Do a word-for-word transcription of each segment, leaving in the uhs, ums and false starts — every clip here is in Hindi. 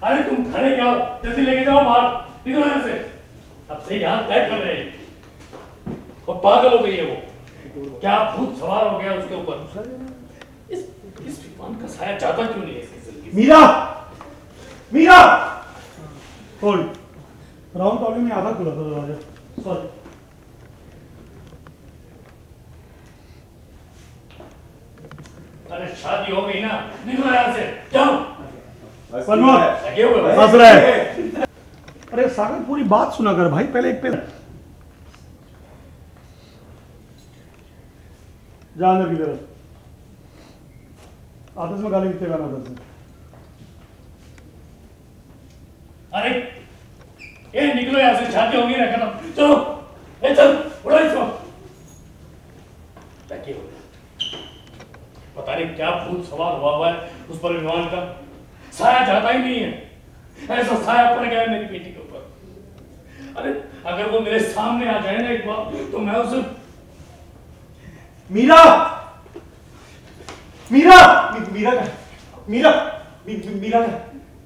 अरे तुम खड़े क्या हो, जल्दी लेके जाओ बाहर, निकलो यहाँ से। अब से यहाँ तय कर रहे हैं और पागल हो गई है वो, क्या भूत सवार हो गया उसके ऊपर। इस इस विमान का साया जाता क्यों नहीं है इसकी जिंदगी। Meera, Meera, hold. Round trolley में आधा खुला था दरवाजा, सॉरी। अरे शादी हो गई ना, निकलो यहाँ से, जाओ। लगे हुए हंस रहा है। अरे सागर पूरी बात सुना कर भाई, पहले एक पे जा अंदर की तरफ। आपस में गाली कितने गाना करते। अरे ये निकलो यहाँ से, शादी होगी ना खत्म, चलो ए चल उड़ो इसको। क्या पता नहीं क्या भूत सवार हुआ हुआ है उस पर विमान का, साया जाता ही नहीं है, ऐसा साया पड़ गया है मेरी बेटी के ऊपर। अरे अगर वो मेरे सामने आ जाए ना एक बार तो मैं उसे। मीरा, मीरा, मीरा का, मीरा, मीरा का।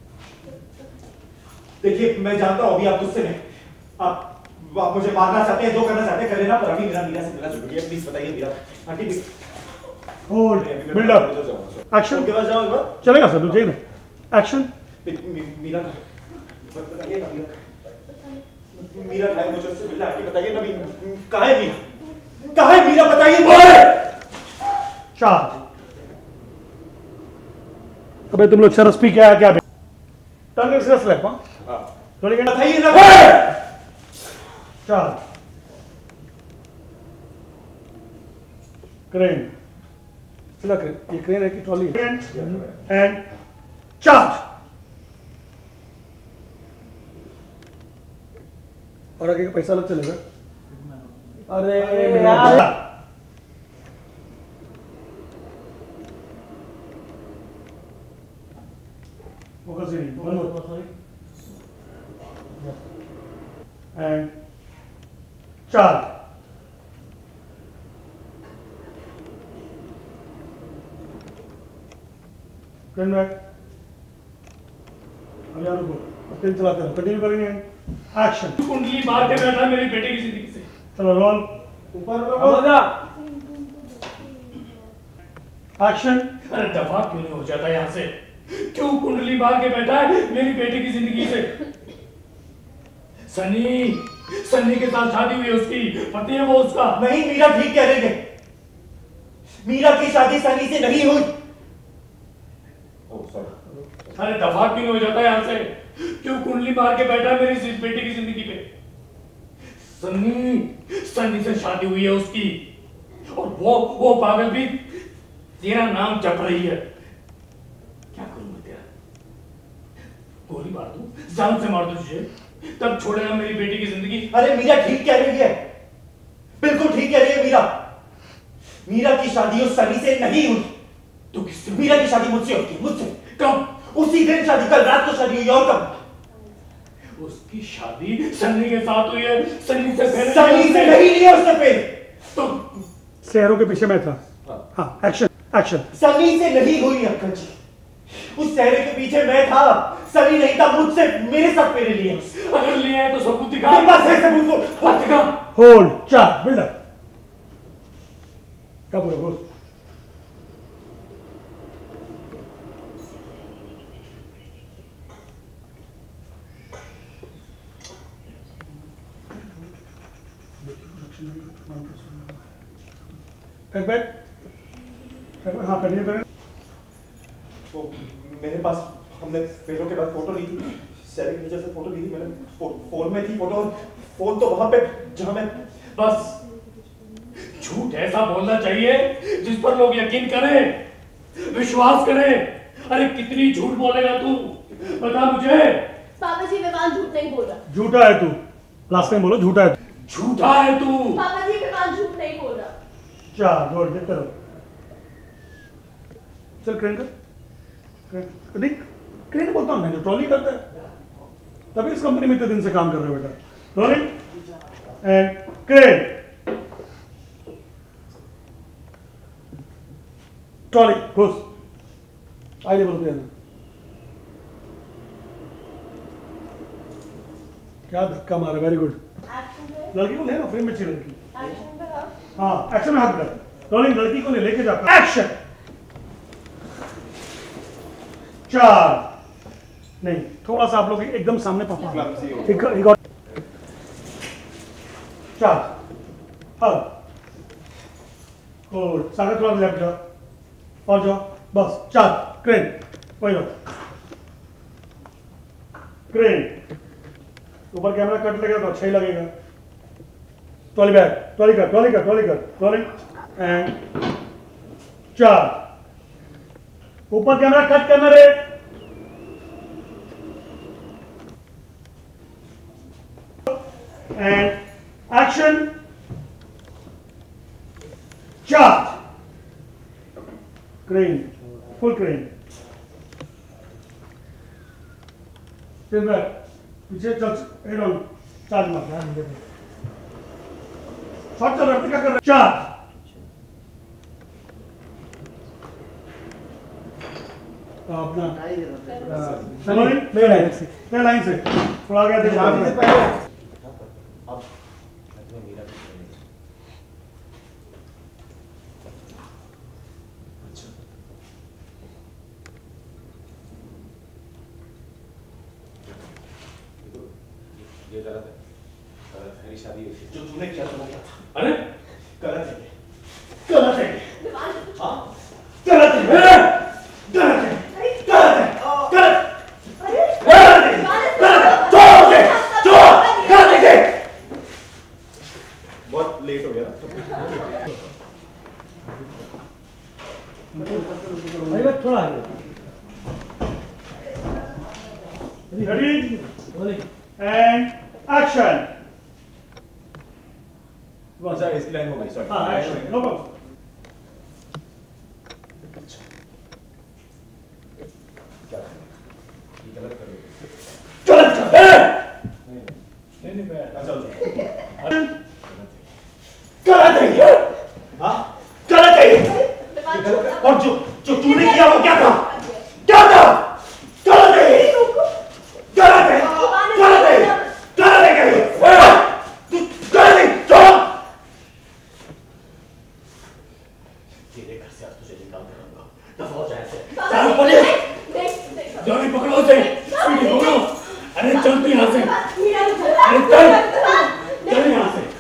देखिए मैं जानता हूं अभी आप गुस्से में, आप आप मुझे मारना चाहते हैं, जो करना चाहते हैं कर लेना, पर अभी मेरा मीरा से मिलना जरूरी है। प्लीज बताइए Meera. Aunty hold, build up, action. के पास जाओ एक बार, चलेगा सर, चाहिए ना एक्शन। मीरा का बताइए ना, मीरा मीरा है मुझे उससे मिलना। आंटी बताइए ना, कहाँ है मीरा, कहाँ है मीरा, बताइए। चार। अबे तुम लोग शरस पी क्या है क्या? टर्न कर सिर्फ स्लैप। हां थोड़ी घंटा बताइए ना। चार। क्रेन, चला क्रेन, ये क्रेन है कि ट्रॉली? And charge. और आगे का पैसा अलग चलेगा। अरे यार फोकस नहीं, one more sorry. And charge. Turn back. अब यहाँ रुको, तेज चलाते रहो, कंटिन्यू करेंगे। एक्शन। कुंडली मार के बैठा मेरी बेटे की जिंदगी से। चलो रोल, ऊपर एक्शन। अरे दफा क्यों नहीं हो जाता यहाँ से, क्यों कुंडली मार के बैठा है मेरी बेटी की जिंदगी से। सनी, सनी के साथ शादी हुई है उसकी, पति है वो उसका। नहीं मीरा ठीक कह रहे थे, मीरा की शादी सनी से नहीं हुई। अरे दफा क्यों नहीं हो जाता यहाँ से, क्यों कुंडली मार के बैठा है मेरी बेटी की जिंदगी पे। सनी, सनी से शादी हुई है उसकी, और वो वो पागल भी तेरा नाम जप रही है। क्या करूं मैं तेरा? गोली मार दूं, जान से मार दूं तुझे, तब छोड़ेगा मेरी बेटी की जिंदगी। अरे मीरा ठीक कह रही है, बिल्कुल ठीक कह रही है मीरा। मीरा की शादी उस सनी से नहीं हुई। तो किससे? मीरा की शादी मुझसे होती, मुझसे। कब? उसी दिन शादी, कल रात को शादी हुई। और कब? उसकी शादी सन्नी के साथ हुई है, सन्नी से पहले। सन्नी से नहीं लिया उसने फिर तो शहरों के पीछे मैं था। हाँ एक्शन, एक्शन। सनी से नहीं हुई अक्का जी, उस सहरे के पीछे मैं था, सनी नहीं था, मुझसे मेरे साथ मेरे लिए। अगर लिया है तो सबूत दिखा। बस ऐसे सबूत दिखा। होल्ड, चार, बिल्ड अप। क्या बोलो बोल। बैक बैक, हाँ कंटिन्यू करें। तो मेरे पास, हमने फेरों के बाद फोटो ली थी, सैरे के नीचे से फोटो ली थी मैंने, फो, फोन में थी फोटो, फोन तो वहां पे जहां मैं। बस झूठ ऐसा बोलना चाहिए जिस पर लोग यकीन करें, विश्वास करें। अरे कितनी झूठ बोलेगा तू, बता मुझे। पापा जी विमान झूठ नहीं बोल रहा। झूठा है तू, लास्ट टाइम बोलो झूठा है। झूठा है तू। पापा जी विमान झूठ नहीं बोल रहा। चार, जोड़ दे करो। चल क्रेन कर, क्रेन, क्रेन बोलता हूँ मैं, जो ट्रॉली करता है, तभी इस कंपनी में इतने दिन से काम कर रहे हो बेटा। Rolling and crane. ट्रॉली घुस, आइए बोलते हैं। क्या धक्का मारा, वेरी गुड। लड़की को ले ना फ्रेम में, अच्छी लड़की। हाँ एक्शन में हाथ कर, रोलिंग लड़की को ले लेके जाता। एक्शन। चार नहीं, थोड़ा सा आप लोग एकदम सामने पापा। चार हग और सागर थोड़ा लेफ्ट जाओ और जाओ, बस चार क्रेन वही लो क्रेन। ऊपर कैमरा कट लगेगा तो अच्छा ही लगेगा। ट्रॉली बैग, ट्रॉली कर, ट्रॉली कर, ट्रॉली कर, ट्रॉली एंड चार। ऊपर कैमरा कट करना रे। And action. चार क्रेन, फुल क्रेन। फिर बैक पीछे चल, हेड ऑन, चार्ज मार शॉट चल रहा है, क्या कर रहा है? चार अपना लाइन से, लाइन से थोड़ा आगे देखो। ये गलत है, गलत है, मेरी शादी हुई थी। जो तूने किया था वो क्या था? अरे गलत है, गलत है, हाँ गलत है, गलत है, गलत है, गलत, गलत है, गलत, छोड़ दे, छोड़, गलत है। बहुत लेट हो गया। अरे थोड़ा आगे। Ready and action. अच्छा इसकी लाइन हो गई, सॉरी। हाँ एक्शन, नो प्रॉब्लम। क्या ये गलत कर रहे हो? गलत कर रहे हैं। नहीं नहीं मैं अच्छा गलत है ये, हाँ गलत है ये। और जो जो तूने किया वो क्या था? क्या था? गलत है ये, गलत है, गलत है, गलत है क्या ये? तू गलत है, छोड़। तेरे घर से आज तुझे निकाल दूंगा, दफा हो जाए ऐसे। चलो पुलिस, जॉनी पकड़ो उसे, स्पीडी पकड़ो। अरे चल तू यहाँ से, अरे चल, चल यहाँ से।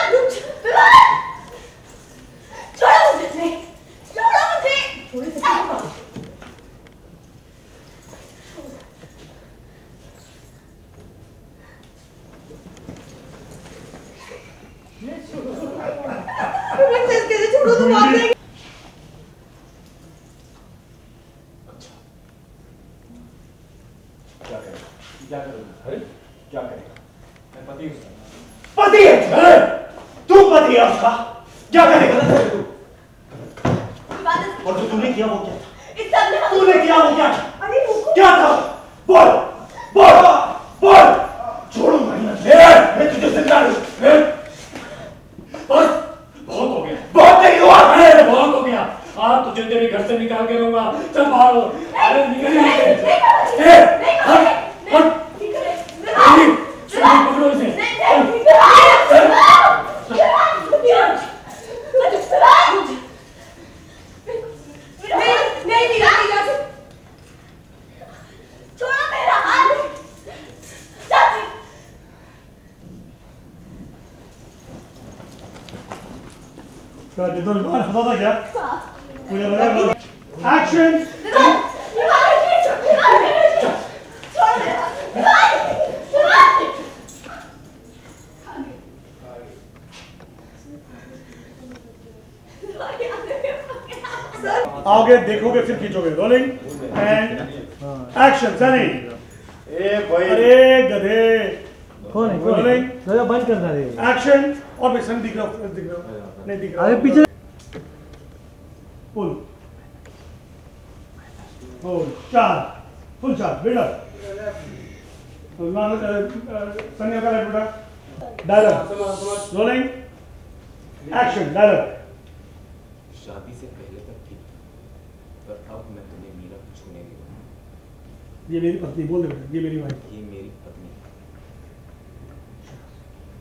छोड़ो मुझे, छोड़ो मुझे, थोड़ी सी छोड़ो तो मार देंगे। अच्छा क्या करेगा, क्या करेगा? अरे क्या करेगा? मैं पति हूँ उसका। पति है, तू पति है उसका, क्या करेगा तू? और जो तूने किया वो क्या था? तूने किया वो क्या था? अरे क्या था? बोल, बोल, बोल। छोड़ूंगा नहीं मैं तुझे जिंदा नहीं। बस बहुत हो गया, बहुत नहीं हुआ, अरे बहुत हो गया। आज तुझे तेरे घर से निकाल के रहूंगा। चल बाहर हो, अरे निकल यहाँ से। हट, हट, पकड़ो इसे। नहीं नहीं नहीं छोड़ो मेरा हाथ। चाची क्या जितना बार हंसा था क्या? मुझे लगा एक्शन। आओगे देखोगे फिर खींचोगे। Rolling and action. सनी ए भाई, अरे गधे कौन है? रोलिंग जरा बंद करना रे। एक्शन। और भाई सनी दिख रहा दिख रहा नहीं दिख रहा। अरे पीछे फुल फुल चार, फुल चार बिल्डअप। सनी का लेफ्ट बेटा डायलॉग। Rolling action. डायलॉग। शादी से पहले तक थी, पर अब मैं तुम्हें मीरा को छूने नहीं दूंगा। ये मेरी पत्नी, बोल दे बेटा, ये मेरी वाइफ। ये मेरी पत्नी है।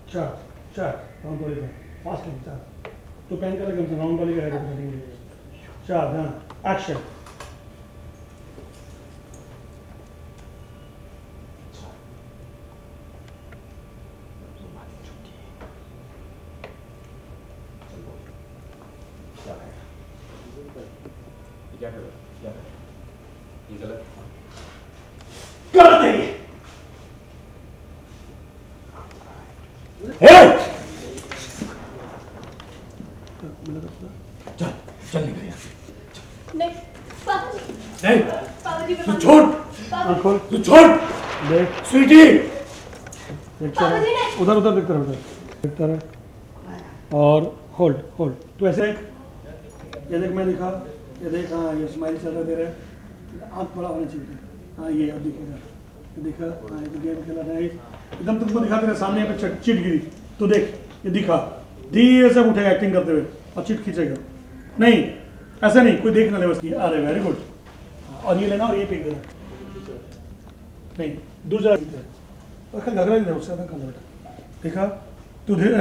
चार चार राउंड वाली फास्ट टाइम चार तो पेन का लगे राउंड वाली का हेड करेंगे चार ध्यान एक्शन क्या कर क्या कर ये गलत गलत है ये। चल चल निकल यहाँ से। नहीं पापा जी नहीं पापा जी तू छोड़ पापा खोल तू छोड़ देख स्वीटी देखता पापा जी रहे ने उधर उधर देखता रहे उधर देखता रहे और होल्ड होल्ड तू ऐसे ये देख मैं दिखा ये देख हाँ ये स्माइल चल रहा तेरा आँख बड़ा होना चाहिए हाँ ये अब दिखेगा ये दिखा हाँ ये गेम खेला रहा है एकदम तुमको दिखा तेरे सामने यहाँ पे चिट चिट गिरी तो देख ये दिखा धीरे से उठेगा एक्टिंग करते हुए और चिट खींचेगा नहीं ऐसा नहीं कोई देख ना ले उसकी अरे वेरी गुड और ये लेना और ये फेंक देना नहीं दूसरा घगरा नहीं उससे कर बेटा देखा तू धीरे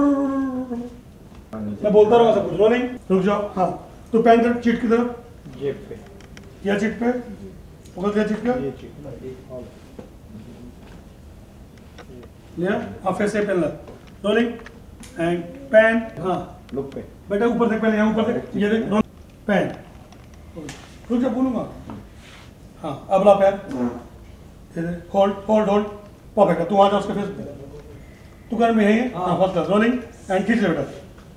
मैं बोलता रहूँगा सब कुछ रो नहीं रुक जाओ हाँ तू पैन कर चिट की तरफ ये पे या चिट पे पकड़ दिया चिट पे ये चीज लिया हाँ फिर से पेन ला रोलिंग एंड पेन हाँ लुक पे बेटा ऊपर देख पहले यहाँ ऊपर देख ये देख रोल पेन रुक जा बोलूँगा हाँ अब ला पैर ये देख होल्ड होल्ड होल्ड परफेक्ट है तू आ जा उसके फेस पे तू कर में है हाँ फर्स्ट क्लास रोलिंग एंड खींच ले बेटा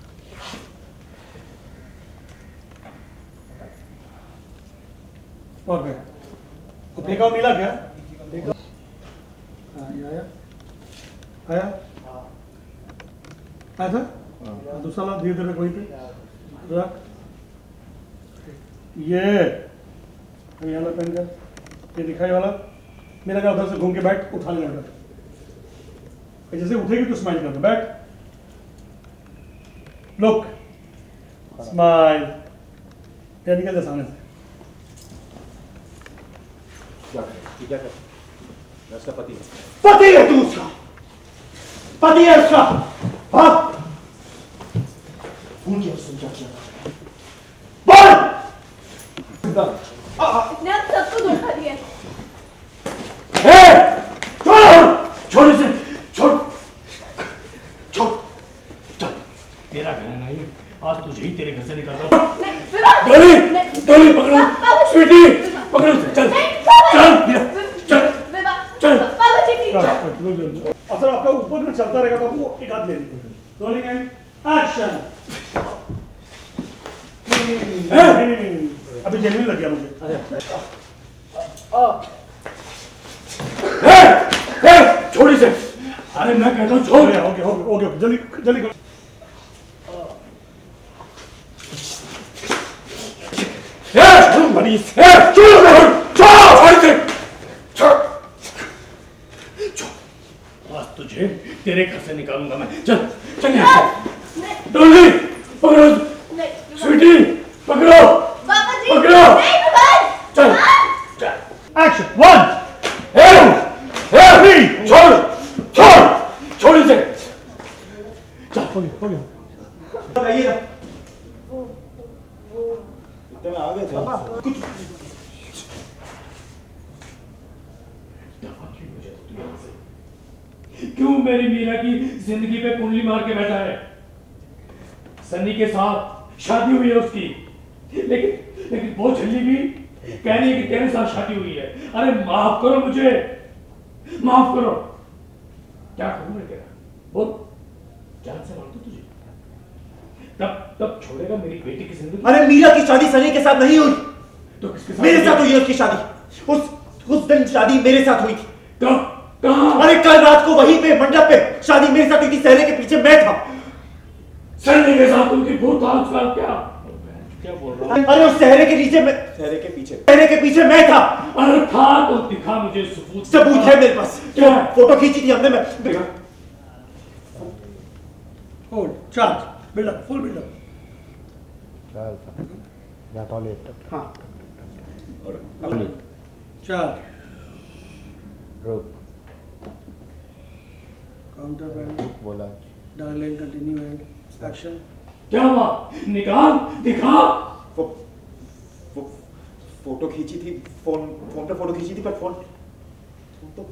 परफेक्ट तो फेंका मिला क्या हाँ ये आया आया आया था हाँ दूसरा ला धीरे धीरे वहीं पे रख ये ये वाला पेन कर ये दिखाई वाला मेरा क्या उधर से घूम के बैठ उठा लेना बेटा जैसे उठेगी तो स्माइल कर दो बैठ लुक स्माइल क्या निकल जा सामने से क्या कर क्या कर मैं उसका पति हूँ पति है तू उसका पति है उसका हाँ कौन क्या सुन क्या किया बोल इसने आप सबको धोखा दिया छोड़ छोड़ इसे छोड़ छोड़ चल तेरा घर है नहीं आज तुझे ही तेरे घर से निकाल दो नहीं विवाह डोली नहीं डोली पकड़ो स्वीटी पकड़ो उसे, चल चल मेरा, चल विवाह चल पापा जी की असल आपका ऊपर में चलता रहेगा तो आपको एक हाथ ले लीजिए रोलिंग एंड एक्शन अभी जेन्युइन लग गया मुझे ए, ए, छोड़ इसे अरे मैं कहता हूँ छोड़ ओके ओके ओके ओके जल्दी जल्दी करो ए, बड़ी ए, छोड़ छोड़ छोड़ इसे छोड़ छोड़ आज तुझे तेरे घर से निकालूंगा मैं चल चल यहाँ से डोली पकड़ो स्वीटी पकड़ो पापा जी पकड़ो नहीं विवाह चल चल एक्शन वन ए, ए, छोड़ छोड़ छोड़ इसे चल हो गया हो गया बताइए ना इतने में आ गए थे कुछ क्यों मेरी मीरा की जिंदगी पे कुंडली मार के बैठा है सन्नी के साथ शादी हुई है उसकी लेकिन लेकिन वो छल्ली भी कह रही है कि तेरे साथ शादी हुई है अरे माफ करो मुझे माफ करो क्या करूं मैं तेरा बोल जान से मार दूं तुझे तब तब छोड़ेगा मेरी बेटी की जिंदगी अरे मीरा की शादी सनी के साथ नहीं हुई तो किसके साथ मेरे साथ हुई है उसकी शादी उस उस दिन शादी मेरे साथ हुई थी कब कहां अरे कल रात को वहीं पे मंडप पे शादी मेरे साथ हुई थी सहरे के पीछे मैं था सन्नी के साथ उनकी भूत का क्या क्या बोल रहा है अरे उस सहरे के नीचे मैं सहरे के पीछे सहरे के पीछे मैं था अरे था तो दिखा मुझे सबूत सबूत है मेरे पास क्या है? फोटो खींची थी हमने मैं देखा hold charge buildup full buildup हाँ चार्ज रुक काउंटर पॉइंट बोला डायलॉग कंटिन्यू एंड एक्शन। क्या हुआ? निकाल, दिखा। वो वो फोटो खींची थी, फोन फोन पे फोटो खींची थी, पर फोन फोन तो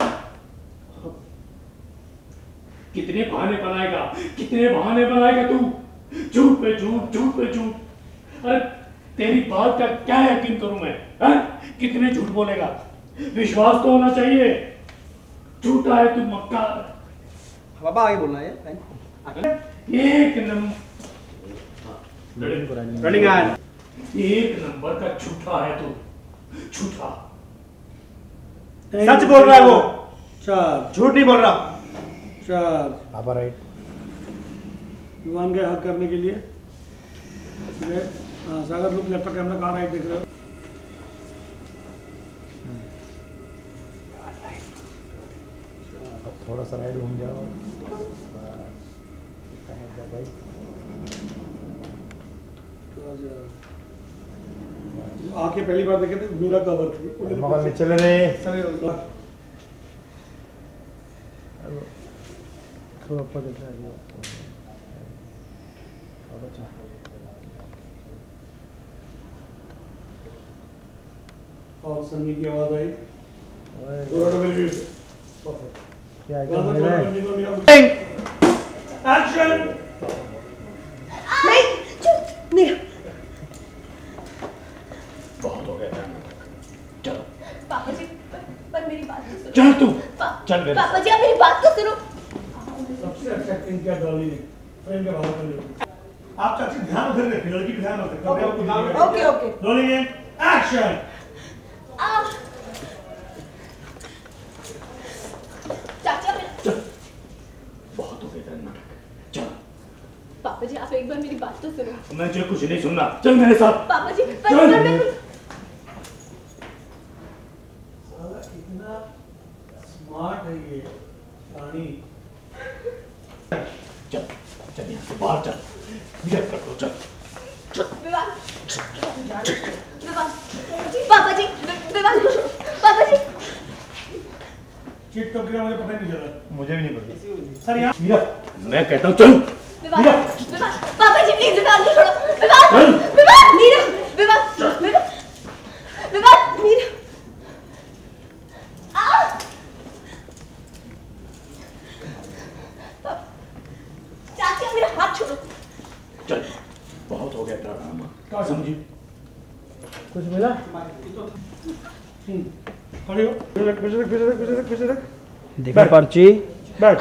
कितने बहाने बनाएगा, कितने बहाने बनाएगा तू? झूठ पे झूठ, झूठ पे झूठ। अरे तेरी बात का क्या यकीन करूं मैं? हैं? कितने झूठ बोलेगा? विश्वास तो होना चाहिए। झूठा है तू मक्कार। पापा आगे बोलना है। एक नंबर रनिंग एंड एक नंबर का झूठा है तू, झूठा। सच बोल रहा है वो, चार झूठ नहीं बोल रहा। चार पापा राइट। विवान के हक करने के लिए ठीक है। हाँ सागर लुक लेफ्ट कैमरा कहाँ राइट देख रहे हो? अब थोड़ा सा राइट घूम जाओ। आके पहली बार देखे थे मीरा कवर थी। मगर में चले रहे थोड़ा ऊपर देख रहा है। और सन्नी की आवाज आई। दोनों डबल व्यू से परफेक्ट। क्या है एक्शन। नहीं चुप नहीं। बहुत हो गया। चलो पापा जी पर, पर मेरी बात तो सुनो। चल तू पा, चल मेरे पापा जी आप मेरी बात तो सुनो। सबसे अच्छा एक्टिंग किया डॉली ने फ्रेम के बाहर कर लिया। आप चाची ध्यान उधर रखिए, लड़की पे ध्यान रखिए। Okay okay rolling in action. चाचा मैं बहुत हो गया नाटक। चल पापा जी आप एक बार मेरी बात तो सुनो। मैं तुझे कुछ नहीं सुनना। चल मेरे साथ। पापा जी पर, चल। पर मैं साला कितना स्मार्ट है ये रानी। चल चल यहाँ से बाहर चल। निकल कर लो चल। विवान विवान पापा जी विवान पापा जी चीट कब किया मुझे पता ही नहीं चला। मुझे भी नहीं पता सर यहाँ मीरा मैं कहता हूँ चल। विवान विवान पापा जी प्लीज विवान को छोड़ो। विवान विवान मीरा विवान विवान विवान मीरा आ चाचा मेरा हाथ छोड़ो। चल बहुत हो गया ड्रामा। समझी? कुछ मिला? खड़े हो। पीछे रख पीछे रख पीछे रख पीछे रख पीछे रख। देखा पर्ची बैठ।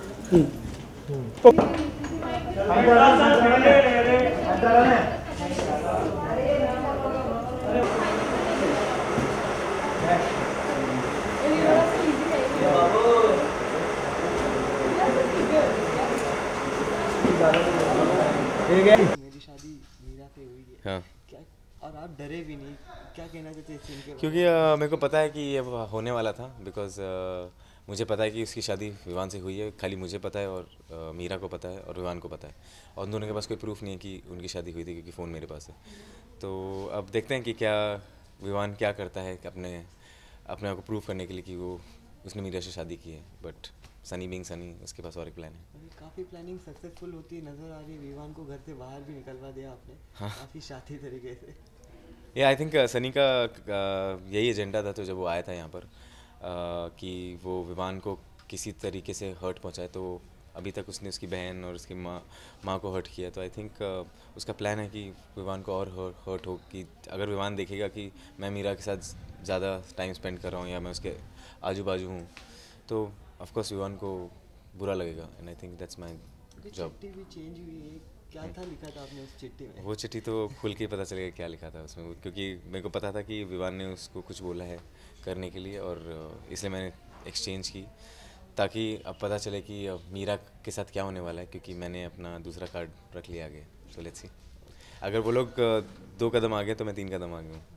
मेरी शादी मीरा से हुई है। हाँ क्या और आप डरे भी नहीं, क्या कहना चाहते हैं इस सीन के बारे क्योंकि uh, मेरे को पता है कि ये होने वाला था बिकॉज uh, मुझे पता है कि उसकी शादी विवान से हुई है। खाली मुझे पता है और uh, मीरा को पता है और विवान को पता है और उन दोनों के पास कोई प्रूफ नहीं है कि उनकी शादी हुई थी क्योंकि फ़ोन मेरे पास है। तो अब देखते हैं कि क्या विवान क्या करता है कि अपने अपने आप को प्रूव करने के लिए कि वो उसने मीरा से शादी की है। बट सनी बिंग सनी उसके पास और एक प्लान है। अभी काफ़ी प्लानिंग सक्सेसफुल होती नज़र आ रही है। विवान को घर से बाहर भी निकलवा दिया आपने। हाँ। काफ़ी शाती तरीके से। ये आई थिंक सनी का uh, यही एजेंडा था तो जब वो आया था यहाँ पर uh, कि वो विवान को किसी तरीके से हर्ट पहुँचाए। तो अभी तक उसने उसकी बहन और उसकी माँ माँ को हर्ट किया। तो आई थिंक uh, उसका प्लान है कि विवान को और हर्ट हो कि अगर विवान देखेगा कि मैं मीरा के साथ ज़्यादा टाइम स्पेंड कर रहा हूँ या मैं उसके आजू बाजू हूँ तो ऑफकोर्स विवान को बुरा लगेगा। And I think that's my job. चिट्ठी भी चेंज हुई है, क्या था लिखा था आपने उस चिट्ठी में? वो चिट्ठी तो खुल के पता चलेगा क्या लिखा था उसमें क्योंकि मेरे को पता था कि विवान ने उसको कुछ बोला है करने के लिए और इसलिए मैंने एक्सचेंज की ताकि अब पता चले कि मीरा के साथ क्या होने वाला है क्योंकि मैंने अपना दूसरा कार्ड रख लिया आगे। सो लेट्स सी अगर वो लोग दो कदम आ गए तो मैं तीन कदम आ गया हूँ।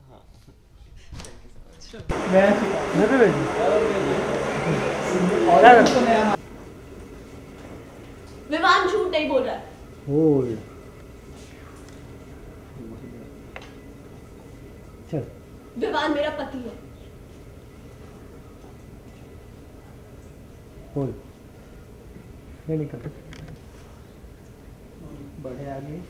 विवान झूठ नहीं बोल रहा है। होल्ड चल विवान मेरा पति है। होल्ड ये नहीं कर बढ़े आगे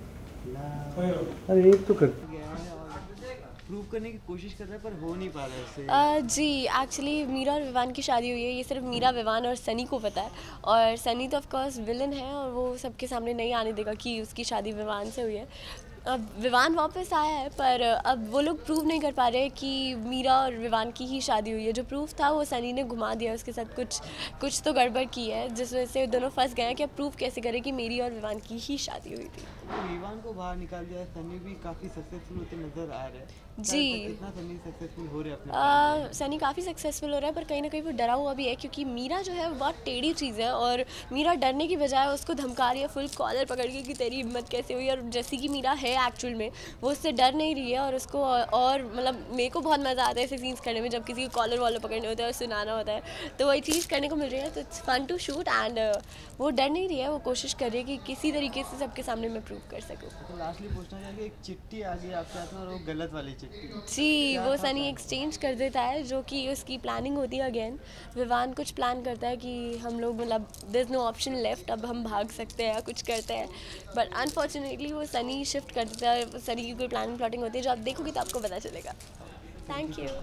अरे एक तो कर गया है और प्रूव करने की कोशिश कर रहा है पर हो नहीं पा रहा है इससे। Uh, जी एक्चुअली मीरा और विवान की शादी हुई है, ये सिर्फ मीरा, विवान और सनी को पता है। और सनी तो ऑफ कोर्स विलन है और वो सबके सामने नहीं आने देगा कि उसकी शादी विवान से हुई है। अब विवान वापस आया है पर अब वो लोग प्रूव नहीं कर पा रहे कि मीरा और विवान की ही शादी हुई है। जो प्रूफ था वो सनी ने घुमा दिया, उसके साथ कुछ कुछ तो गड़बड़ की है जिस वजह से दोनों फंस गए हैं कि अब प्रूफ कैसे करें कि मेरी और विवान की ही शादी हुई थी। तो विवान को बाहर निकाल दिया, सनी भी काफी सक्सेसफुल होते नजर आ रहे हैं। जी। कितना सनी सक्सेसफुल हो रहे हैं अपने आ, सनी काफ़ी सक्सेसफुल हो रहा है पर कहीं ना कहीं वो डरा हुआ भी है क्योंकि मीरा जो है वो बहुत टेढ़ी चीज़ है और मीरा डरने की बजाय उसको धमका रही है फुल कॉलर पकड़ के कि तेरी हिम्मत कैसे हुई। और जैसी कि मीरा है एक्चुअल में वो उससे डर नहीं रही है और उसको और मतलब मेरे को बहुत मज़ा आता है ऐसे सीन्स करने में जब किसी को कॉलर वॉलर पकड़ने होते हैं और सुनाना होता है तो वही चीज़ करने को मिल रही है। तो it's fun to shoot and वो डर नहीं रही है, वो कोशिश कर रही है कि किसी तरीके से सबके सामने मैं प्रूव कर सकूँ। तो लास्टली पूछना चाहिए एक चिट्ठी आ गई आपके हाथ में और वो गलत वाली चिट्ठी। जी, वो सनी एक्सचेंज कर देता है जो कि उसकी प्लानिंग होती है अगेन। विवान कुछ प्लान करता है कि हम लोग मतलब there is no option left, अब हम भाग सकते हैं या कुछ करते हैं बट अनफॉर्चुनेटली वो सनी शिफ्ट कर देता है। सनी की कोई प्लानिंग प्लॉटिंग होती है जो आप देखोगे तो आपको पता चलेगा। Thank you.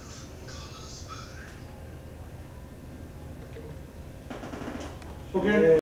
ओके